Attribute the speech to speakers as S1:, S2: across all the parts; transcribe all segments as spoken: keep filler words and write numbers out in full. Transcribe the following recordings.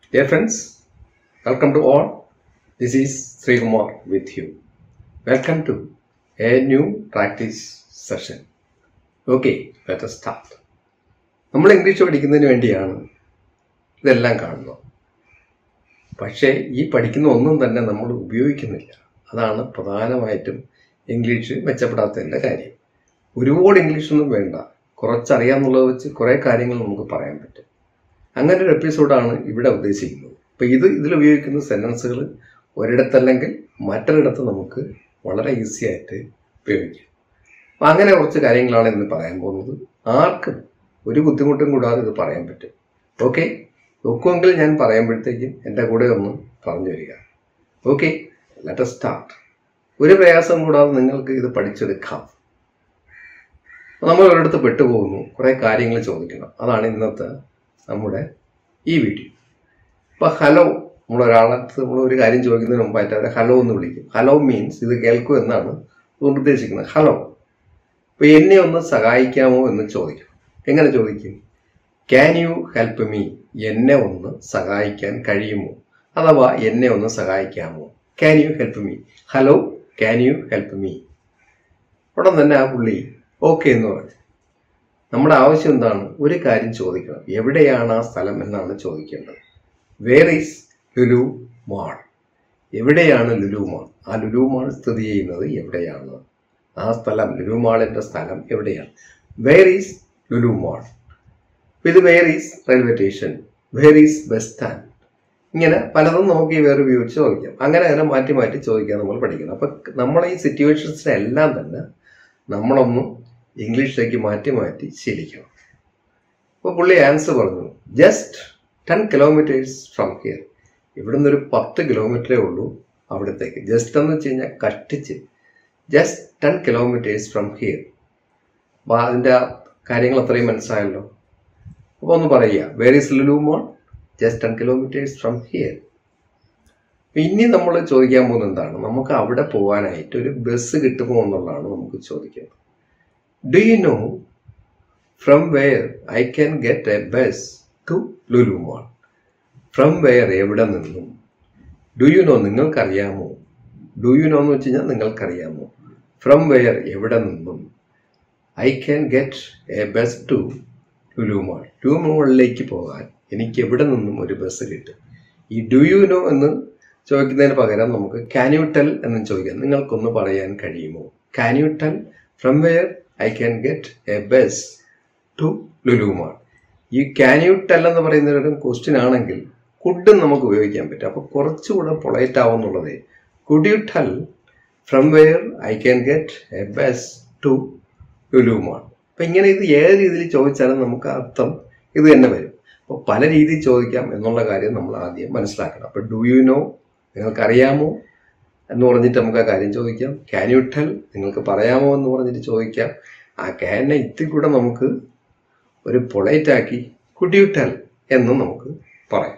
S1: Dear friends, welcome to all. This is Sri Kumar with you. Welcome to a new practice session. Okay, let us start. നമ്മൾ English പഠിക്കുന്നതിന് വേണ്ടിയാണ് ഇതെല്ലാം കാണുന്നത്. പക്ഷേ ഈ പഠിക്കുന്ന ഒന്നും തന്നെ നമ്മൾ ഉപയോഗിക്കുന്നില്ല. അതാണ് പ്രധാനമായിട്ടും ഇംഗ്ലീഷ് മെച്ചപ്പെടാത്തതിൻ്റെ കാര്യം. ഒരുപാട് ഇംഗ്ലീഷൊന്നും വേണ്ട, കുറച്ചറിയാമെന്നുള്ളത് വെച്ച് കുറേ കാര്യങ്ങൾ നമുക്ക് പറയാൻ പറ്റും. അങ്ങനെ ഒരു എപ്പിസോഡാണ് ഇവിടെ ഉദ്ദേശിക്കുന്നത്. അപ്പോൾ ഇത് ഇതിൽ ഉപയോഗിക്കുന്ന സെൻറ്റൻസുകൾ ഒരിടത്തല്ലെങ്കിൽ മറ്റൊരിടത്ത് നമുക്ക് വളരെ ഈസി ആയിട്ട് ഉപയോഗിക്കാം. അപ്പം അങ്ങനെ കുറച്ച് കാര്യങ്ങളാണ് ഇന്ന് പറയാൻ പോകുന്നത്. ആർക്കും ഒരു ബുദ്ധിമുട്ടും കൂടാതെ ഇത് പറയാൻ പറ്റും. ഓക്കെ, നോക്കുമെങ്കിൽ ഞാൻ പറയുമ്പോഴത്തേക്കും എൻ്റെ കൂടെ ഒന്ന് പറഞ്ഞു വരിക. Okay, let us start. ഒരു പ്രയാസം കൂടാതെ നിങ്ങൾക്ക് ഇത് പഠിച്ചെടുക്കാം. നമ്മൾ ഒരിടത്ത് പെട്ടുപോകുന്നു, കുറേ കാര്യങ്ങൾ ചോദിക്കണം. അതാണ് ഇന്നത്തെ നമ്മുടെ ഈ വീഡിയോ. ഇപ്പം ഹലോ, നമ്മളൊരാളത്ത് നമ്മൾ ഒരു കാര്യം ചോദിക്കുന്നതിന് മുമ്പായിട്ട് അവരെ ഹലോ എന്ന് വിളിക്കും. ഹലോ മീൻസ് ഇത് കേൾക്കൂ എന്നാണ് അതുകൊണ്ട് ഉദ്ദേശിക്കുന്നത്. ഹലോ. അപ്പോൾ എന്നെ ഒന്ന് സഹായിക്കാമോ എന്ന് ചോദിക്കും. എങ്ങനെ ചോദിക്കും? Can you help me? എന്നെ ഒന്ന് സഹായിക്കാൻ കഴിയുമോ? അഥവാ എന്നെ ഒന്ന് സഹായിക്കാമോ? Can you help me? Hello, can you help me? ഉടൻ തന്നെ ആ പുള്ളി ഓക്കെ എന്ന് പറഞ്ഞു. നമ്മുടെ ആവശ്യം എന്താണ്? ഒരു കാര്യം ചോദിക്കണം. എവിടെയാണ് ആ സ്ഥലം എന്നാണ് ചോദിക്കേണ്ടത്. Where is Lulu mall? എവിടെയാണ് ലുലു മാൾ? ആ ലുലു മാൾ സ്ഥിതി ചെയ്യുന്നത് എവിടെയാണ്? ആ സ്ഥലം, ലുലു മാളിൻ്റെ സ്ഥലം എവിടെയാണ്? Where is Lulu mall? ഇത് where is railway station, where is bus stand, ഇങ്ങനെ പലതും നമുക്ക് ഈ വേറെ ഉപയോഗിച്ച് ചോദിക്കാം. അങ്ങനെ അങ്ങനെ മാറ്റി മാറ്റി ചോദിക്കാൻ നമ്മൾ പഠിക്കണം. അപ്പം നമ്മൾ ഈ സിറ്റുവേഷൻസിനെല്ലാം തന്നെ നമ്മളൊന്നും ഇംഗ്ലീഷിലേക്ക് മാറ്റി മാറ്റി ശീലിക്കണം. അപ്പോൾ പുള്ളി ആൻസർ പറഞ്ഞു, just ten kilometres from here. ഇവിടെ നിന്നൊരു പത്ത് കിലോമീറ്ററേ ഉള്ളൂ അവിടത്തേക്ക്. ജസ്റ്റ് എന്ന് വെച്ച് കഴിഞ്ഞാൽ കഷ്ടിച്ച്, just ten kilometres from here. അപ്പോൾ അതിൻ്റെ കാര്യങ്ങൾ അത്രയും മനസ്സിലായല്ലോ. അപ്പോൾ ഒന്ന് പറയുക, where is Lulu mall? Just ten kilometres from here. ഇനി നമ്മൾ ചോദിക്കാൻ പോകുന്നത് എന്താണ്? നമുക്ക് അവിടെ പോകാനായിട്ട് ഒരു ബസ് കിട്ടുമോ എന്നുള്ളതാണ് നമുക്ക് ചോദിക്കുന്നത്. Do you know from where I can get a bus to Lulu mall? From where, എവിടെ നിന്നും. ഡു യു നോ, നിങ്ങൾക്കറിയാമോ? ഡു യു നോ എന്ന് വെച്ച് കഴിഞ്ഞാൽ നിങ്ങൾക്കറിയാമോ. ഫ്രം വെയർ, എവിടെ നിന്നും. I can get a bus to Lulu mall, Lulu മാളിലേക്ക് പോകാൻ എനിക്ക് എവിടെ നിന്നും ഒരു ബസ് കിട്ടും. ഈ ഡു യു നോ എന്ന് ചോദിക്കുന്നതിന് പകരം നമുക്ക് ക്യാൻ യു ടെൽ എന്ന് ചോദിക്കാം. നിങ്ങൾക്കൊന്ന് പറയാൻ കഴിയുമോ? Can you tell from where I can get a bus to Lulu mall. ഈ ക്യാൻ യു ടെൽ എന്ന് പറയുന്ന ഒരു ക്വസ്റ്റ്യൻ ആണെങ്കിൽ കുഡ് നമുക്ക് ഉപയോഗിക്കാൻ പറ്റും. അപ്പോൾ കുറച്ചുകൂടെ പൊളൈറ്റ് ആവുന്നുള്ളത് could you tell from where I can get a bus to Lulu mall. അപ്പം ഇങ്ങനെ ഇത് ഏത് രീതിയിൽ ചോദിച്ചാലും നമുക്ക് അർത്ഥം ഇത് തന്നെ വരും. അപ്പോൾ പല രീതിയിൽ ചോദിക്കാം എന്നുള്ള കാര്യം നമ്മൾ ആദ്യം മനസ്സിലാക്കണം. അപ്പോൾ ഡു യു നോ, നിങ്ങൾക്കറിയാമോ എന്ന് പറഞ്ഞിട്ട് നമുക്ക് ആ കാര്യം ചോദിക്കാം. ക്യാൻ യു ടെൽ, നിങ്ങൾക്ക് പറയാമോ എന്ന് പറഞ്ഞിട്ട് ചോദിക്കാം. ആ ക്യാനെ ഇത്തിരി കൂടെ നമുക്ക് ഒരു പൊളൈറ്റാക്കി കുഡ് യു ടെൽ എന്നും നമുക്ക് പറയാം.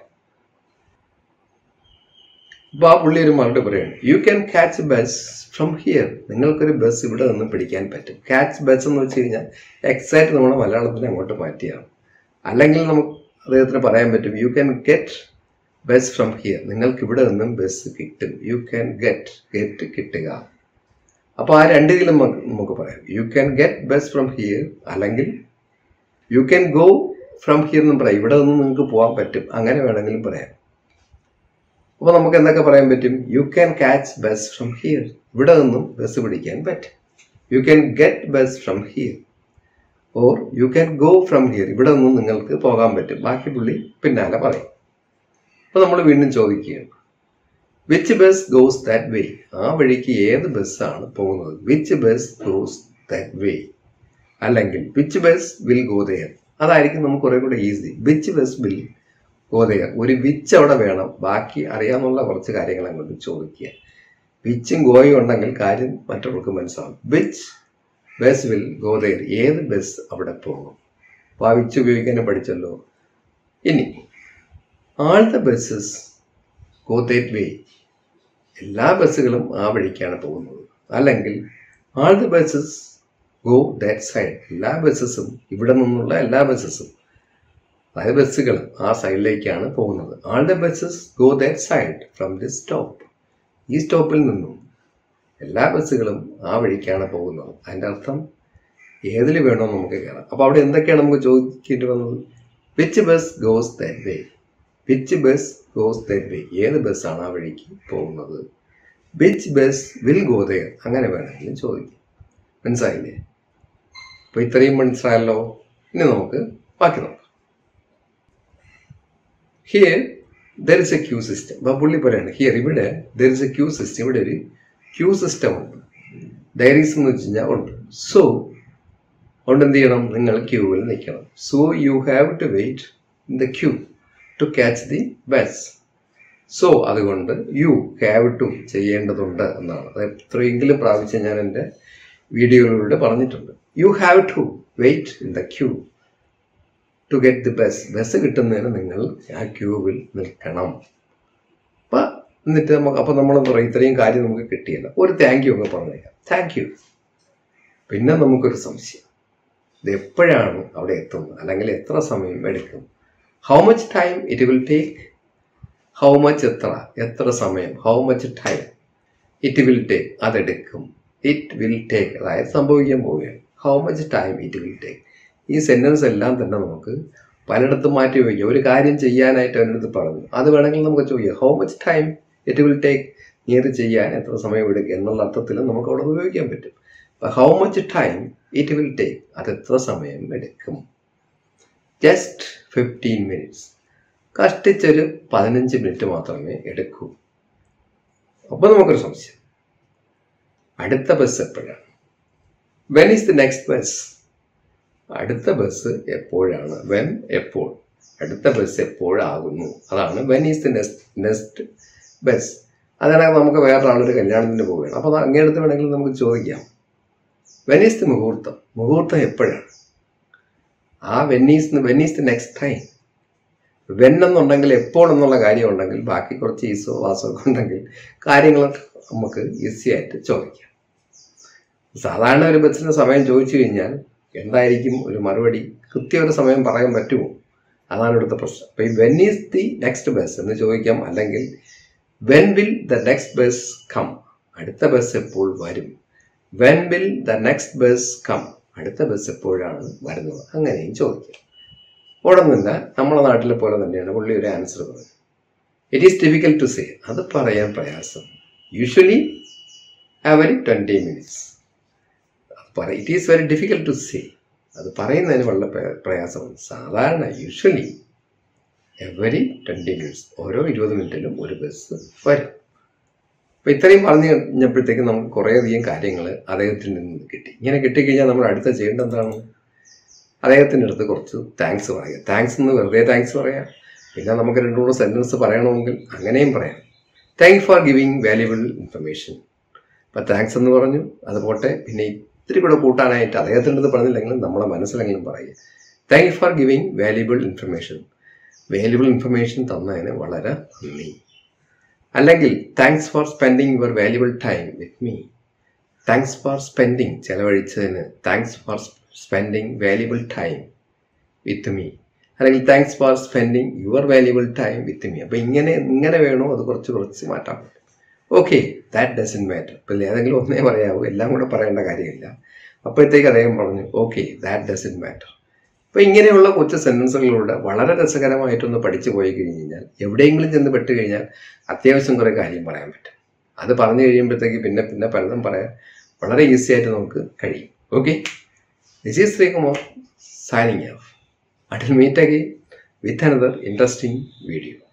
S1: അപ്പോൾ ആ പുള്ളി ഒരു മറുപടി പറയുകയാണ്, you can catch bus from here. നിങ്ങൾക്കൊരു ബസ് ഇവിടെ നിന്ന് പിടിക്കാൻ പറ്റും. ക്യാച്ച് ബസ് എന്ന് വെച്ച് കഴിഞ്ഞാൽ എക്സാക്റ്റ് നമ്മുടെ മലയാളത്തിൽ അങ്ങോട്ട് മാറ്റിയാണ്. അല്ലെങ്കിൽ നമുക്ക് അദ്ദേഹത്തിന് പറയാൻ പറ്റും, you can get bus from here. നിങ്ങൾക്ക് ഇവിടെ നിന്നും ബസ് കിട്ടും. യു ക്യാൻ ഗെറ്റ്, ഗെറ്റ് കിട്ടുക. അപ്പോൾ ആ രണ്ട് രീതിയിലും നമുക്ക് പറയാം. You can get bus from here, അല്ലെങ്കിൽ you can go from here എന്നും പറയാം. ഇവിടെ നിന്നും നിങ്ങൾക്ക് പോകാൻ പറ്റും, അങ്ങനെ വേണമെങ്കിലും പറയാം. അപ്പോൾ നമുക്ക് എന്തൊക്കെ പറയാൻ പറ്റും? You can catch bus from here, ഇവിടെ നിന്നും ബസ് പിടിക്കാൻ പറ്റും. You can get bus from here, or you can go from here, ഇവിടെ നിന്നും നിങ്ങൾക്ക് പോകാൻ പറ്റും. ബാക്കി പുള്ളി പിന്നാലെ പറയും. അപ്പോൾ നമ്മൾ വീണ്ടും ചോദിക്കുകയാണ്, which bus goes that way? ആ വഴിക്ക് ഏത് ബസ്സാണ് പോകുന്നത്? Which bus goes that way, അല്ലെങ്കിൽ which bus will go there. അതായിരിക്കും നമുക്ക് കുറേ കൂടെ easy. Which bus will go there, ഒരു വിച്ച് അവിടെ വേണം. ബാക്കി അറിയാമെന്നുള്ള കുറച്ച് കാര്യങ്ങൾ അങ്ങോട്ട് ചോദിക്കുക. വിച്ചും ഗോയും ഉണ്ടെങ്കിൽ കാര്യം മറ്റുള്ളവർക്ക് മനസ്സിലാവും. Which bus will go there, ഏത് ബസ് അവിടെ പോകും. അപ്പോൾ ആ വിച്ച് ഉപയോഗിക്കാനും പഠിച്ചല്ലോ. ഇനി all the buses go that way, എല്ലാ ബസ്സുകളും ആ വഴിക്കാണ് പോകുന്നത്. അല്ലെങ്കിൽ all the buses go that side, എല്ലാ ബസ്സസും, ഇവിടെ നിന്നുള്ള എല്ലാ ബസ്സസും അതായത് ബസ്സുകൾ ആ സൈഡിലേക്കാണ് പോകുന്നത്. All the buses go that side from the stop. ഈ സ്റ്റോപ്പിൽ നിന്നും എല്ലാ ബസ്സുകളും ആ വഴിക്കാണ് പോകുന്നത്. അതിൻ്റെ അർത്ഥം ഏതിൽ വേണോ നമുക്ക് കയറാം. അപ്പോൾ അവിടെ എന്തൊക്കെയാണ് നമുക്ക് ചോദിക്കേണ്ടി വന്നത്? Which bus goes that way. Which bus goes that way, ഏത് ബസ്സാണ് ആ വഴിക്ക് പോകുന്നത്. Which bus will go there, അങ്ങനെ വേണമെങ്കിലും ചോദിക്കും. മനസ്സിലായില്ലേ? അപ്പോൾ ഇത്രയും മനസ്സിലായല്ലോ. ഇനി നമുക്ക് ബാക്കി നോക്കാം. Here there is a queue system. അപ്പോൾ പുള്ളി പറയാണ് ഹിയർ, ഇവിടെ there is a queue system, ഇവിടെ ഒരു ക്യൂ സിസ്റ്റം ഉണ്ട്. ഡയറീസ് എന്ന് വെച്ച് കഴിഞ്ഞാൽ ഉണ്ട്. സോ അതുകൊണ്ട് എന്ത് ചെയ്യണം? നിങ്ങൾ ക്യൂവിൽ നിൽക്കണം. So you have to wait in the queue to catch the bus. So അതുകൊണ്ട് യു ഹാവ് ടു ചെയ്യേണ്ടതുണ്ട് എന്നാണ്. അത് എത്രയെങ്കിലും പ്രാവശ്യം ഞാൻ എൻ്റെ വീഡിയോകളിലൂടെ പറഞ്ഞിട്ടുണ്ട്. You have to wait in the queue to get the bus. Bus കിട്ടുന്നതിന് നിങ്ങൾ ആ ക്യൂവിൽ നിൽക്കണം. അപ്പം എന്നിട്ട് നമുക്ക് അപ്പം നമ്മളെന്ന് പറയും ഇത്രയും കാര്യം നമുക്ക് കിട്ടിയില്ല, ഒരു താങ്ക് യു ഒക്കെ പറഞ്ഞേക്കാം. Thank you. പിന്നെ നമുക്കൊരു സംശയം, ഇത് എപ്പോഴാണ് അവിടെ എത്തുന്നത്, അല്ലെങ്കിൽ എത്ര സമയം എടുക്കും? How much time it will take. How much എത്ര, എത്ര സമയം. How much time it will take, അതെടുക്കും. ഇറ്റ് വിൽ ടേക്ക് അതായത് സംഭവിക്കാൻ പോവുകയാണ്. How much time it will take. ഈ സെൻറ്റൻസ് എല്ലാം തന്നെ നമുക്ക് പലയിടത്തും മാറ്റി വയ്ക്കുക. ഒരു കാര്യം ചെയ്യാനായിട്ട് അവനടുത്ത് പറഞ്ഞു, അത് വേണമെങ്കിൽ നമുക്ക് ചോദിക്കാം how much time it will take, നീ അത് ചെയ്യാൻ എത്ര സമയം എടുക്കും എന്നുള്ള അർത്ഥത്തിൽ നമുക്ക് അവിടെ ഉപയോഗിക്കാൻ പറ്റും. അപ്പം how much time it will take, അത് എത്ര സമയം എടുക്കും. ജസ്റ്റ് ഫിഫ്റ്റീൻ മിനിറ്റ്സ്, കഷ്ടിച്ചൊരു പതിനഞ്ച് മിനിറ്റ് മാത്രമേ എടുക്കൂ. അപ്പോൾ നമുക്കൊരു സംശയം, അടുത്ത ബസ് എപ്പോഴാണ്? When is the next bus. അടുത്ത ബസ് എപ്പോഴാണ്? വെൻ, എപ്പോൾ. അടുത്ത ബസ് എപ്പോഴാകുന്നു, അതാണ് when is the next next bus. അതാണെങ്കിൽ നമുക്ക് വേറൊരാളൊരു കല്യാണത്തിന് പോവുകയാണ്. അപ്പോൾ അങ്ങേടുത്ത് വേണമെങ്കിൽ നമുക്ക് ചോദിക്കാം വെൻ ഈസ് ദി മുഹൂർത്തം. മുഹൂർത്തം എപ്പോഴാണ്? ആ when is when is the next time. When എന്നുണ്ടെങ്കിൽ എപ്പോൾ എന്നുള്ള കാര്യം ഉണ്ടെങ്കിൽ ബാക്കി കുറച്ച് ഈസോ വാസോ ഒക്കെ ഉണ്ടെങ്കിൽ കാര്യങ്ങളൊക്കെ നമുക്ക് ഈസി ആയിട്ട് ചോദിക്കാം. സാധാരണ ഒരു ബസ്സിൻ്റെ സമയം ചോദിച്ചു കഴിഞ്ഞാൽ എന്തായിരിക്കും ഒരു മറുപടി? കൃത്യം ഒരു സമയം പറയാൻ പറ്റുമോ? അതാണ് ഇവിടുത്തെ പ്രശ്നം. അപ്പോൾ ഈ when is the next bus എന്ന് ചോദിക്കാം, അല്ലെങ്കിൽ when will the next bus come, അടുത്ത ബസ് എപ്പോൾ വരും. When will the next bus come, അടുത്ത ബസ് എപ്പോഴാണ് വരുന്നത്, അങ്ങനെയും ചോദിക്കാം. ഉടനില്ല നമ്മളെ നാട്ടിലെ പോലെ തന്നെയാണ് പുള്ളി ഒരു ആൻസർ പറഞ്ഞത്. It is difficult to say, അത് പറയാൻ പ്രയാസം. Usually every twenty minutes. അത് പറ it is very difficult to say, അത് പറയുന്നതിന് വളരെ പ്രയാസമാണ്. സാധാരണ യൂഷ്വലി എവരി ട്വൻറ്റി മിനിറ്റ്സ്, ഓരോ ഇരുപത് മിനിറ്റിലും ഒരു ബസ് വരും. അപ്പോൾ ഇത്രയും പറഞ്ഞു കഴിഞ്ഞപ്പോഴത്തേക്കും നമുക്ക് കുറേയധികം കാര്യങ്ങൾ അദ്ദേഹത്തിൽ നിന്ന് കിട്ടി. ഇങ്ങനെ കിട്ടിക്കഴിഞ്ഞാൽ നമ്മൾ അടുത്ത ചെയ്യേണ്ടത് എന്താണ്? അദ്ദേഹത്തിൻ്റെ അടുത്ത് കുറച്ച് താങ്ക്സ് പറയുക. താങ്ക്സ് എന്ന് വെറുതെ താങ്ക്സ് പറയാം. പിന്നെ നമുക്ക് രണ്ട് മൂന്ന് സെൻറ്റൻസ് പറയണമെങ്കിൽ അങ്ങനെയും പറയാം. Thank for giving valuable information. അപ്പം താങ്ക്സ് എന്ന് പറഞ്ഞു, അത് പോട്ടെ. പിന്നെ ഇത്തിരി കൂടെ കൂട്ടാനായിട്ട് അദ്ദേഹത്തിൻ്റെ അടുത്ത് പറഞ്ഞില്ലെങ്കിലും നമ്മളെ മനസ്സിലെങ്കിലും പറയുക. Thank for giving valuable information. Valuable information തന്നതിന് വളരെ നന്ദി. അല്ലെങ്കിൽ thanks for spending your valuable time with me. Thanks for spending, ചെലവഴിച്ചതിന്. Thanks for spending valuable time with me. അല്ലെങ്കിൽ thanks for spending your valuable time with me. അപ്പോൾ ഇങ്ങനെ ഇങ്ങനെ വേണോ അത് കുറച്ച് കുറച്ച് മാറ്റാൻ പറ്റും. Okay, that doesn't matter. ഇപ്പോൾ ഏതെങ്കിലും ഒന്നേ പറയാവൂ, എല്ലാം കൂടെ പറയേണ്ട കാര്യമില്ല. അപ്പോഴത്തേക്ക് അദ്ദേഹം പറഞ്ഞു ഓക്കെ, ദാറ്റ് ഡസൻറ്റ് മാറ്റർ. അപ്പോൾ ഇങ്ങനെയുള്ള കൊച്ചു സെൻറ്റൻസുകളിലൂടെ വളരെ രസകരമായിട്ടൊന്ന് പഠിച്ചു പോയി കഴിഞ്ഞ് കഴിഞ്ഞാൽ എവിടെയെങ്കിലും ചെന്ന് പെട്ട് കഴിഞ്ഞാൽ അത്യാവശ്യം കുറേ കാര്യം പറയാൻ പറ്റും. അത് പറഞ്ഞു കഴിയുമ്പോഴത്തേക്ക് പിന്നെ പിന്നെ പലതും പറയാൻ വളരെ ഈസി ആയിട്ട് നമുക്ക് കഴിയും. Okay, this is Sreekumar signing off. Until meet again with another interesting video.